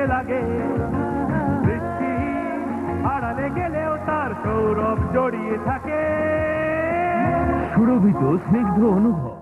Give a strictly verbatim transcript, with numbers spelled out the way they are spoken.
কাজে লাগে। বৃষ্টি আড়ালে গেলেও তার সৌরভ জড়িয়ে থাকে। সুরভিত স্নিগ্ধ অনুভব।